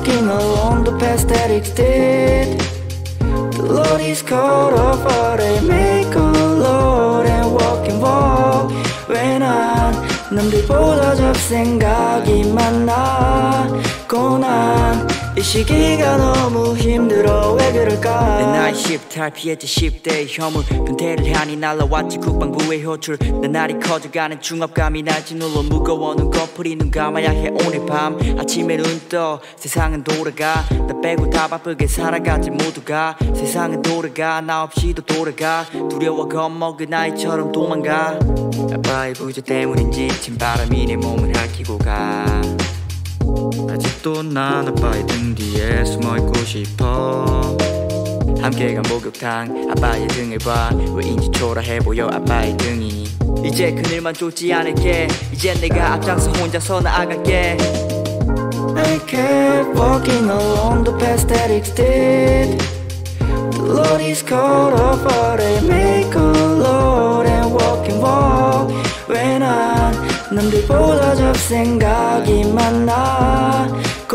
walking along the path that it did. The Lord is called up for they make a Lord and walk 왜 난 남들보다 잡생각이 많아 고난 이 시기가 너무 힘들어 왜 그럴까 내 나이 10달 피했지 10대의 혐오 근태를 향해 날아왔지 국방부의 호출 내 날이 커져가는 중압감이 날 짓눌러 무거워 눈꺼풀이 눈 감아야 해 오늘 밤 아침에 눈 떠 세상은 돌아가 나 빼고 다 바쁘게 살아가지 모두가 세상은 돌아가 나 없이도 돌아가 두려워 겁먹은 아이처럼 도망가 아빠의 부재 때문인지 찬 바람이 내 몸을 핥히고 가 아직도 난 아빠의 등 뒤에 숨어있고 싶어 함께 간 목욕탕 아빠의 등을 봐 왜인지 초라해 보여 아빠의 등이 이제 그늘만 쫓지 않을게 이제 내가 앞장서 혼자서 나아갈게 I kept walking along the path that it did. The Lord is called up for they make a Lord and walk 왜 난 남들보다 잡생각이 많아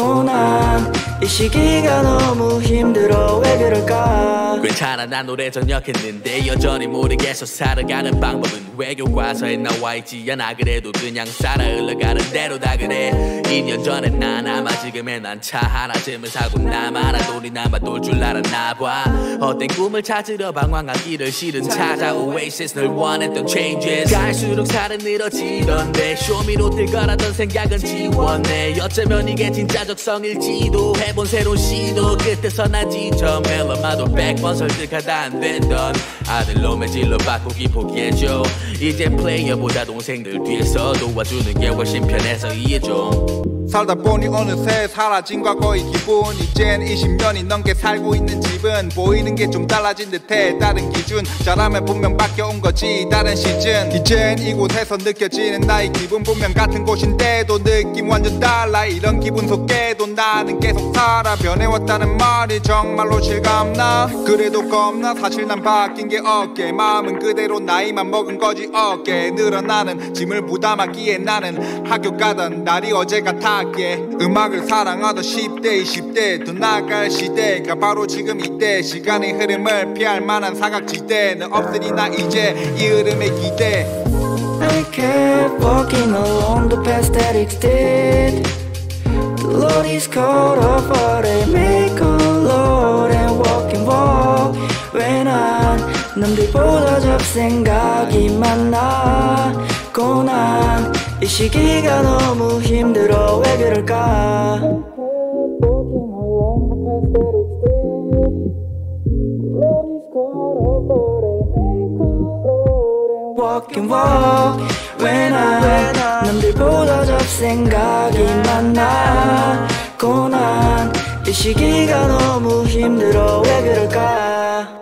고난 이 시기가 너무 힘들어 왜 그럴까 괜찮아 난 오래 전역했는데 여전히 모르겠어 살아가는 방법은 외교과서에 나와있지 않아 그래도 그냥 살아 흘러가는 대로 다 그래 2년 전에 난 아마 지금의 난 차 하나쯤은 사고 나만 돈이 남아 돌 줄 알았나 봐 헛된 꿈을 찾으러 방황한 길을 실은 찾아 Oasis 널 원했던 changes 갈수록 살은 늘어지던데 쇼미로 뜰 거라던 생각은 지웠네 어쩌면 이게 진짜 적성일지도 해본 새로운 시도 끝에서 난 지쳐 멜로마도 100번 설득하다 안 됐던 아들놈의 진로 바꾸기 포기해줘 이젠 플레이어보다 동생들 뒤에서 도와주는 게 훨씬 편해서 이해줘 살다 보니 어느새 사라진 과거의 기분 이젠 20년이 넘게 살고 있는 집은 보이는 게 좀 달라진 듯해 다른 기준 잘하면 분명 바뀌어온 거지 다른 시즌 이젠 이곳에서 느껴지는 나의 기분 분명 같은 곳인데도 느낌 완전 달라 이런 기분 속에도 나는 계속 살아 변해왔다는 말이 정말로 실감나 그래도 겁나 사실 난 바뀐 게 없게 마음은 그대로 나이만 먹은 거지 어깨 늘어나는 짐을 부담하기에 나는 학교 가던 날이 어제 같았기에 음악을 사랑하던 10대 20대 더 나아갈 시대가 바로 지금 이때 시간의 흐름을 피할 만한 사각지대는 없으리나 이제 이 흐름에 기대 I kept walking along the path that it did. The Lord is called up for they make a Lord and walk 왜 난 남들보다 잡생각이 많아 고난 이 시기가 너무 힘들어 왜 그럴까 walk 왜 난 남들보다 잡생각이 많아 고난 이 시기가 너무 힘들어 왜 그럴까